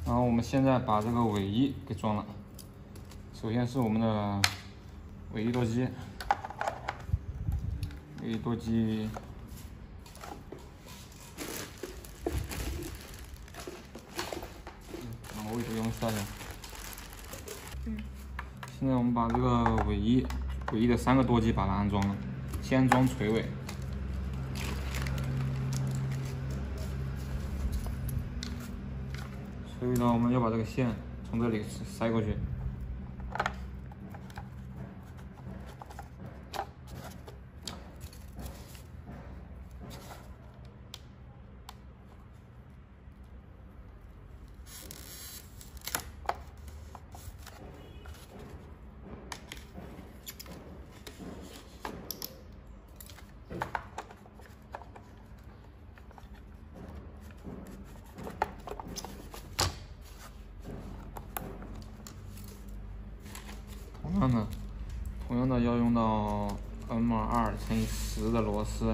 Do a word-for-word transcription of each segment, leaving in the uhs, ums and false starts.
然后我们现在把这个尾翼给装了。首先是我们的尾翼舵机，尾翼舵机。 位置用下去。嗯，现在我们把这个尾翼，尾翼的三个舵机把它安装了。先装垂尾，垂尾呢，我们要把这个线从这里塞过去。同样的，同样的要用到 M 二乘以十的螺丝。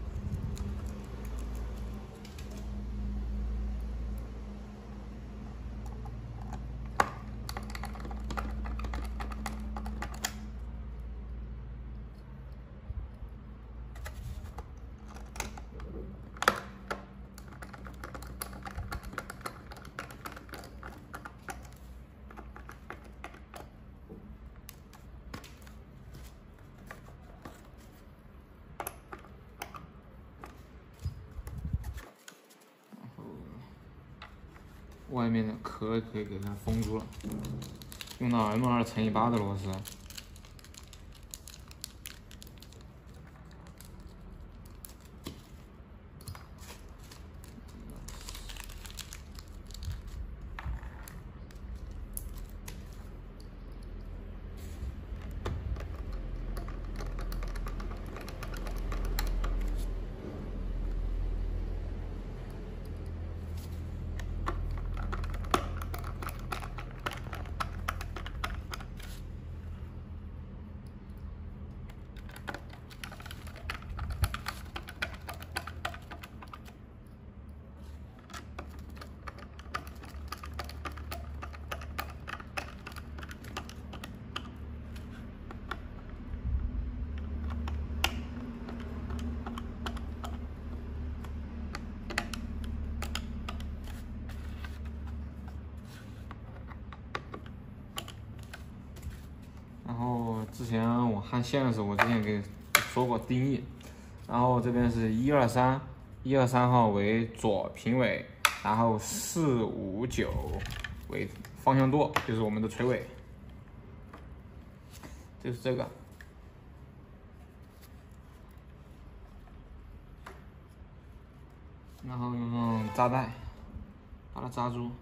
外面的壳可以给它封住了，用到 M 二乘以八的螺丝。然后之前我焊线的时候，我之前给说过定义。然后这边是一二三，一二三号为左平尾，然后四五九为方向舵，就是我们的垂尾，就是这个。然后用扎带把它扎住。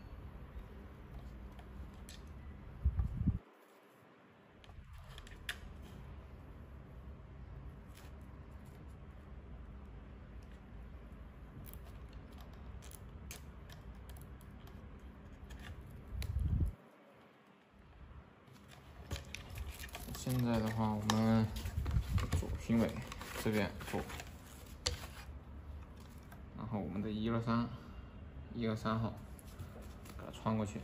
现在的话，我们左平尾这边做，然后我们的一二三，一二三号给它穿过去。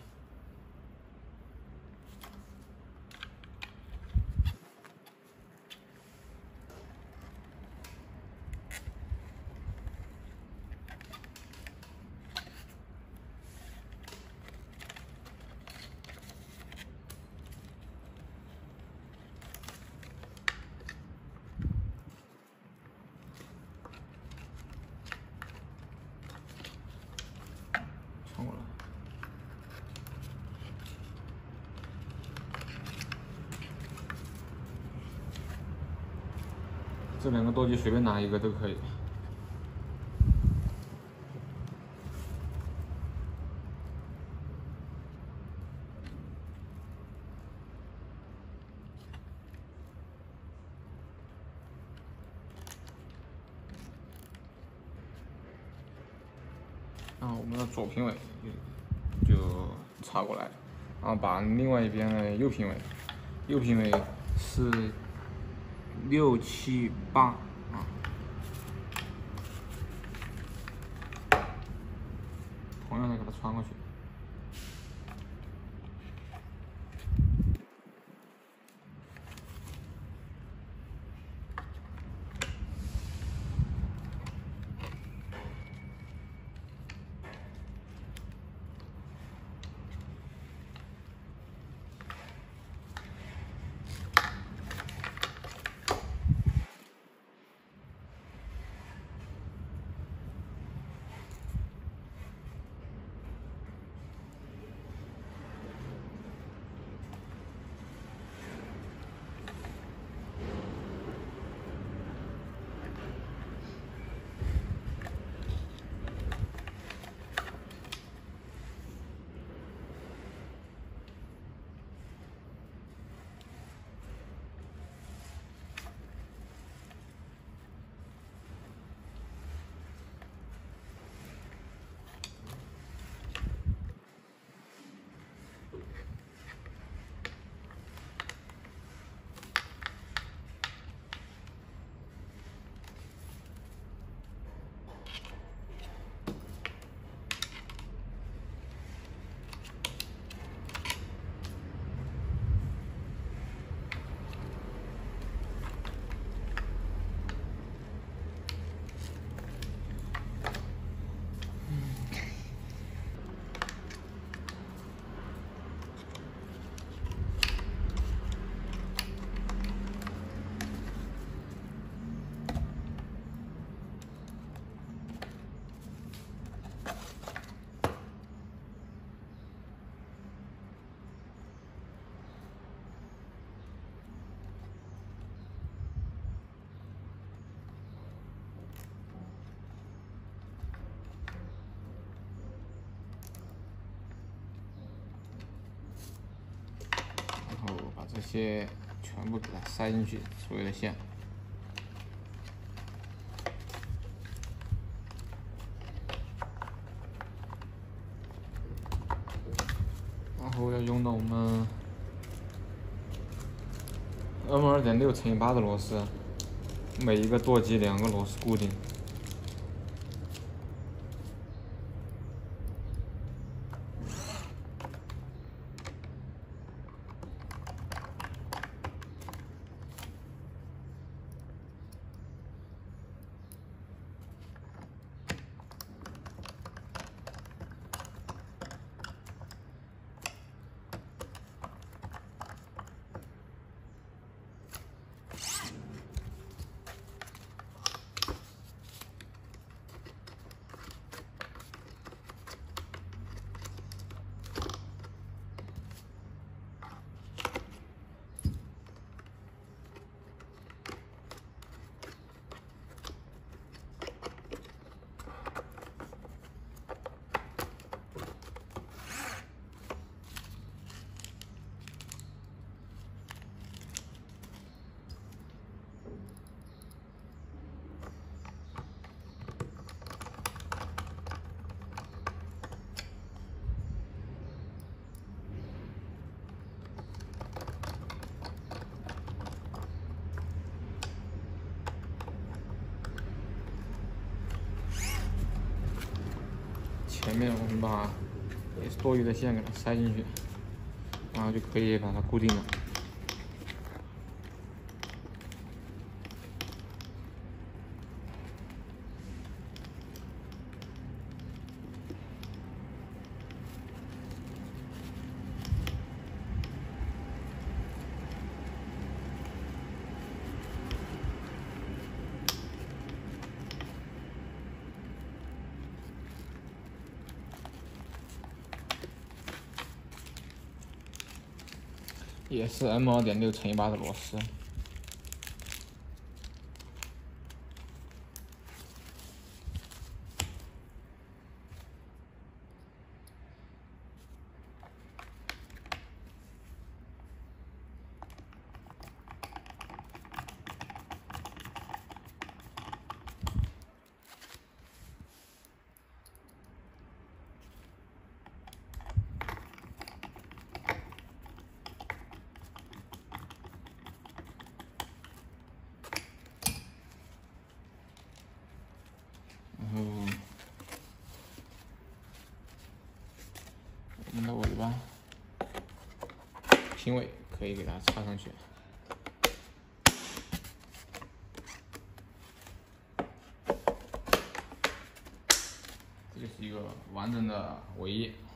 穿过来，这两个舵机随便拿一个都可以。然后我们的左平尾就插过来，然后把另外一边的右平尾，右平尾是六七八啊，同样的给它穿过去。 些全部给它塞进去，所有的线。然后要用到我们 M 二点六乘以八的螺丝，每一个舵机两个螺丝固定。 前面我们把多余的线给它塞进去，然后就可以把它固定了。也是 M 二点六乘以八的螺丝。嗯，我们的尾巴平尾可以给它插上去。这就是一个完整的尾翼。